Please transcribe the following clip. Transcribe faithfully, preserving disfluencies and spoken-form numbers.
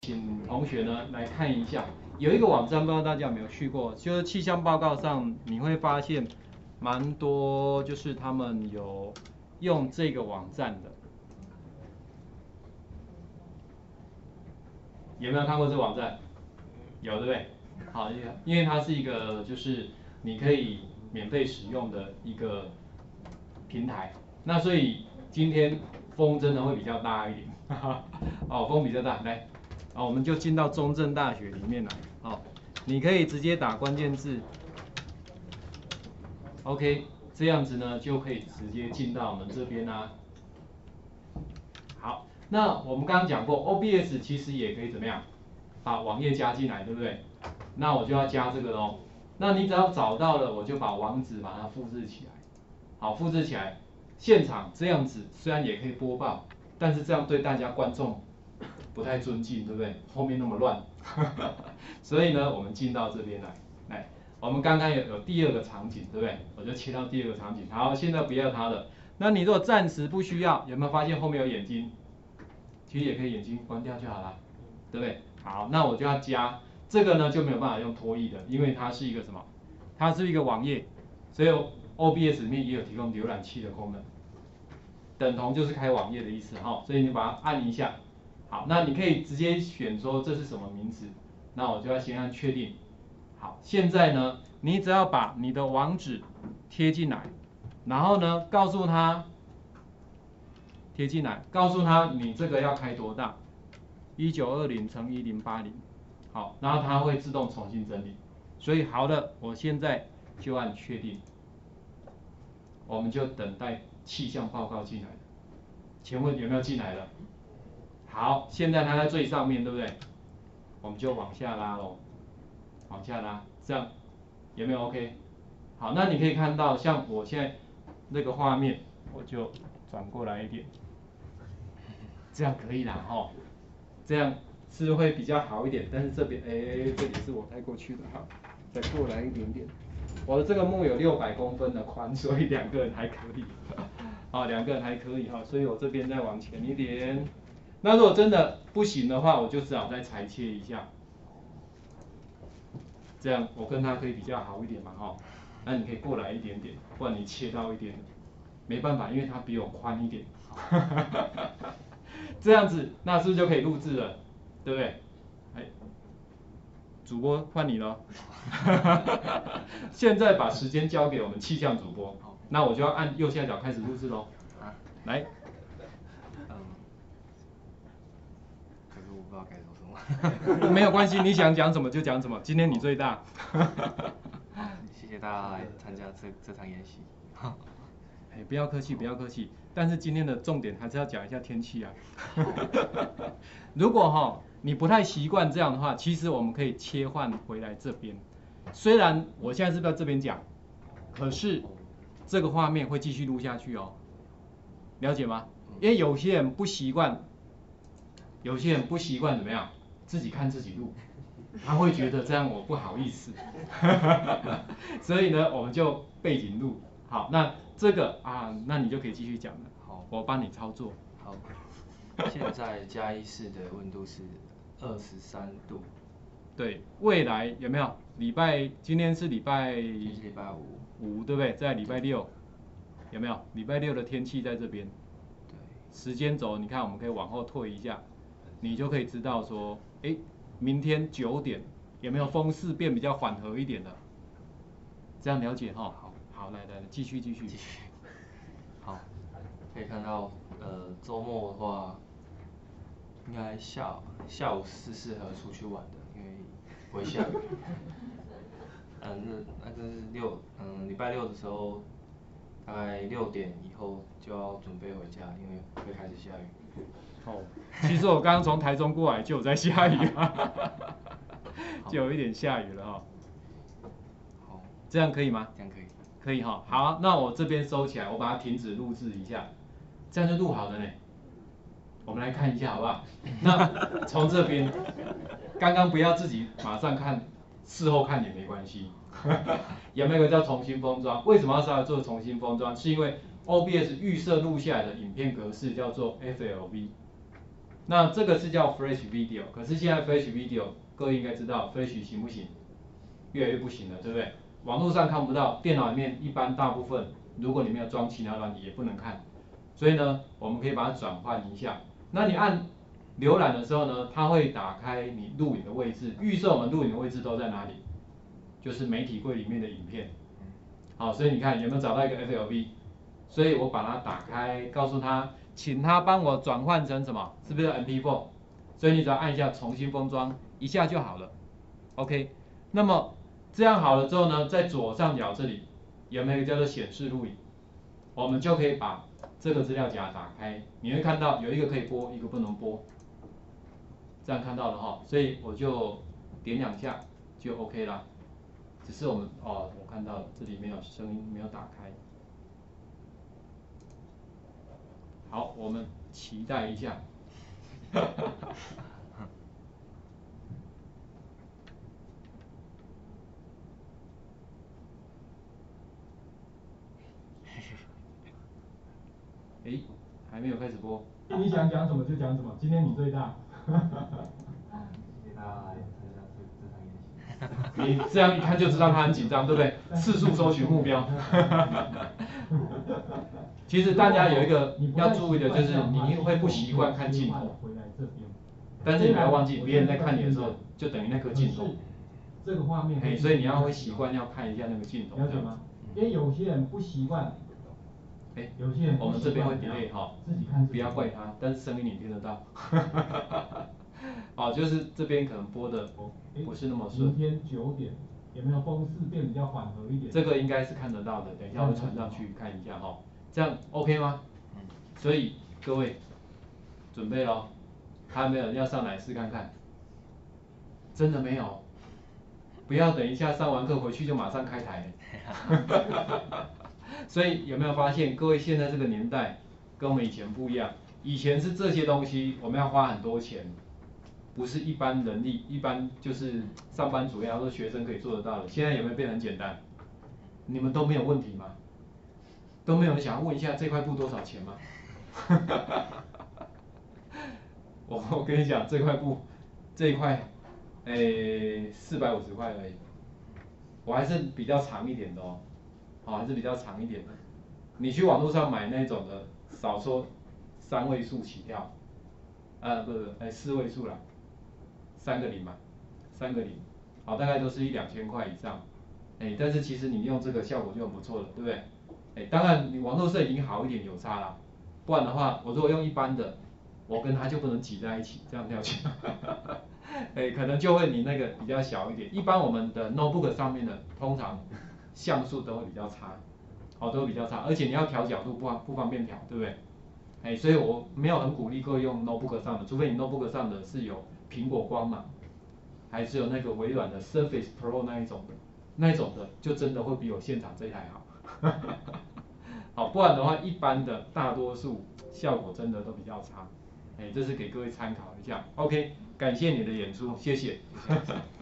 请同学呢来看一下，有一个网站不知道大家有没有去过，就是气象报告上你会发现蛮多，就是他们有用这个网站的。有没有看过这个网站？有，对不对？好，因为它是一个就是你可以免费使用的一个平台。那所以今天风真的会比较大一点，哈哈，哦，风比较大，来，啊，我们就进到中正大学里面来，哦，你可以直接打关键字 ，OK， 这样子呢就可以直接进到我们这边啦。好，那我们刚刚讲过 ，O B S 其实也可以怎么样，把网页加进来，对不对？那我就要加这个咯。那你只要找到了，我就把网址把它复制起来。好，复制起来，现场这样子虽然也可以播报，但是这样对大家观众不太尊敬，对不对？后面那么乱，所以呢，我们进到这边来，来，我们刚刚有有第二个场景，对不对？我就切到第二个场景。好，现在不要它了。那你如果暂时不需要，有没有发现后面有眼睛？其实也可以眼睛关掉就好了，对不对？好，那我就要加这个呢，就没有办法用拖曳的，因为它是一个什么？它是一个网页，所以 O B S 里面也有提供浏览器的功能，等同就是开网页的意思哈，所以你把它按一下，好，那你可以直接选说这是什么名字，那我就要先按确定。好，现在呢，你只要把你的网址贴进来，然后呢，告诉他贴进来，告诉他你这个要开多大，一九二零乘一零八零，好，然后它会自动重新整理。所以好的，我现在就按确定，我们就等待气象报告进来。请问有没有进来了？好，现在它在最上面，对不对？我们就往下拉咯，往下拉，这样有没有 OK？ 好，那你可以看到，像我现在那个画面，我就转过来一点，这样可以啦齁，这样是会比较好一点。但是这边，哎，这里是我带过去的哈，再过来一点点。我的这个幕有六百公分的宽，所以两个人还可以，啊，两个人还可以哈，所以我这边再往前一点。那如果真的不行的话，我就只好再裁切一下，这样我跟他可以比较好一点嘛哈。那你可以过来一点点，不然你切到一点，没办法，因为它比我宽一点。这样子，那是不是就可以录制了？对不对？哎，主播换你了。现在把时间交给我们气象主播，那我就要按右下角开始录制喽。来。 嗯，可是我不知道该说什么。 没有关系，你想讲什么就讲什么，今天你最大。 谢谢大家来参加这这场演习。 哎，不要客气，不要客气。但是今天的重点还是要讲一下天气啊。如果哈、哦、你不太习惯这样的话，其实我们可以切换回来这边。虽然我现在是在这边讲，可是这个画面会继续录下去哦。了解吗？因为有些人不习惯，有些人不习惯怎么样，自己看自己录，他会觉得这样我不好意思。所以呢，我们就背景录。好，那这个啊，那你就可以继续讲了。 好， 我帮你操作。 好，现在嘉义市的温度是二十三度。 对，未来有没有？礼拜今天是礼拜今天礼拜五， 五对不对？在礼拜六有没有？礼拜六的天气在这边。 对。 时间轴，你看我们可以往后退一下，你就可以知道说，哎，明天九点有没有风势变比较缓和一点的？这样了解哈？好，好，来来来，继续继续。 继续。好，可以看到，呃，周末的话，应该下下午是适合出去玩的，因为不会下雨。嗯，那那个是六，嗯，礼拜六的时候，大概六点以后就要准备回家，因为会开始下雨。 哦，其实我刚刚从台中过来就有在下雨啊，就有一点下雨了哈。 好， 这样可以吗？ 这样可以。 可以哈。好，那我这边收起来，我把它停止录制一下，这样就录好了呢。我们来看一下好不好？那从这边，刚刚不要自己马上看。事后看也没关系，有没有一个叫重新封装？为什么要稍微做重新封装？是因为 O B S 预设录下来的影片格式叫做 F L V， 那这个是叫 Flash Video， 可是现在 Flash Video 各位应该知道 Flash 行不行？越来越不行了，对不对？网络上看不到，电脑里面一般大部分，如果你没有装其他软体也不能看。所以呢，我们可以把它转换一下。那你按浏览的时候呢，它会打开你录影的位置，预设我们录影的位置都在哪里？就是媒体柜里面的影片。好，所以你看有没有找到一个 F L V？ 所以我把它打开，告诉他，请他帮我转换成什么？是不是 M P 四？ 所以你只要按一下重新封装一下就好了。OK， 那么这样好了之后呢，在左上角这里有没有一个叫做显示录影？我们就可以把这个资料夹打开，你会看到有一个可以播，一个不能播。这样看到了哈，所以我就点两下就 OK 啦。只是我们哦，我看到了，这里没有声音，没有打开。好，我们期待一下。诶，还没有开始播。 你想讲什么就讲什么，今天你最大。 谢谢大家来参加这这场演习。 你这样一看就知道他很紧张，对不对？次数搜寻目标。其实大家有一个要注意的就是，你会不习惯看镜头。但是你不要忘记，别人在看你的时候，就等于那颗镜头。 这个画面。 哎，所以你要会习惯要看一下那个镜头。 了解吗？因为有些人不习惯。 哎， 有些人我们这边会 delay 哈，不要怪他，但是声音你听得到。哦，就是这边可能播的不是那么顺。 明天九点有没有风势变比较缓和一点？ 这个应该是看得到的，等一下会传上去看一下哈，这样 OK 吗？嗯。所以各位准备咯，还有没有人要上来试看看？真的没有？不要等一下上完课回去就马上开台。所以有没有发现，各位现在这个年代跟我们以前不一样？以前是这些东西我们要花很多钱，不是一般人力，一般就是上班族呀或者学生可以做得到的。现在有没有变得很简单？你们都没有问题吗？都没有人想要问一下这块布多少钱吗？我我跟你讲，这块布这一块，诶，四百五十块而已。我还是比较长一点的哦。好，还是比较长一点的。你去网络上买那种的，少说三位数起跳，呃，不不，哎，四位数啦，三个零嘛，三个零，好，大概都是一两千块以上，哎，但是其实你用这个效果就很不错了，对不对？哎，当然你网络摄影好一点有差啦，不然的话，我如果用一般的，我跟它就不能挤在一起，这样跳起来，哎，可能就会你那个比较小一点。一般我们的 notebook 上面的通常。像素都会比较差，哦，都会比较差，而且你要调角度不方不方便调，对不对？哎，所以我没有很鼓励各位用 notebook 上的，除非你 notebook 上的是有苹果光芒，还是有那个微软的 Surface Pro 那一种的，那一种的就真的会比我现场这台好。好，不然的话，一般的大多数效果真的都比较差，哎，这是给各位参考一下。OK， 感谢你的演出，谢谢。